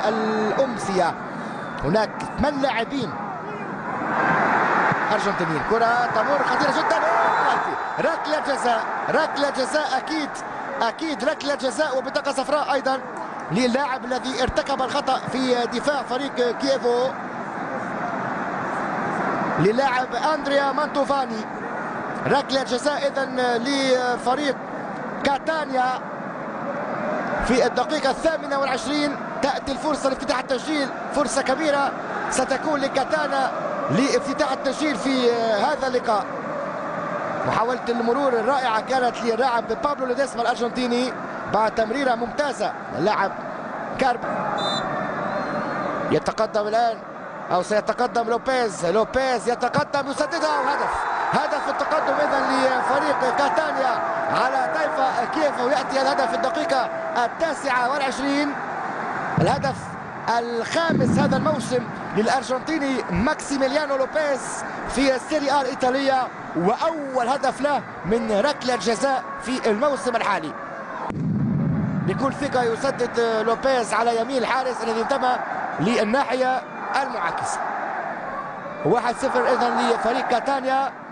الأمسية. هناك 8 لاعبين أرجنتينيين. كرة تمر خطيرة جدا، ركلة جزاء، ركلة جزاء أكيد ركلة جزاء وبطاقة صفراء أيضا للاعب الذي ارتكب الخطأ في دفاع فريق كييفو، للاعب أندريا مانتوفاني. ركلة جزاء إذن لفريق كاتانيا في الدقيقة 28. تأتي الفرصة لافتتاح التسجيل، فرصة كبيرة ستكون لكاتانا لافتتاح التسجيل في هذا اللقاء. محاولة المرور الرائعة كانت للاعب بابلو ليديسما الأرجنتيني بعد تمريرة ممتازة. اللاعب كارب يتقدم الآن أو سيتقدم لوبيز يتقدم يسددها، هدف التقدم إذن لفريق كاتانيا على طيفة كييفو. يأتي الهدف في الدقيقة 29، الهدف الخامس هذا الموسم للأرجنتيني ماكسيميليانو لوبيز في السيري آ الإيطالية، وأول هدف له من ركلة جزاء في الموسم الحالي. بكل ثقة يسدد لوبيز على يمين الحارس الذي انتمى للناحية المعاكسة. 1-0 إذن لفريق كاتانيا.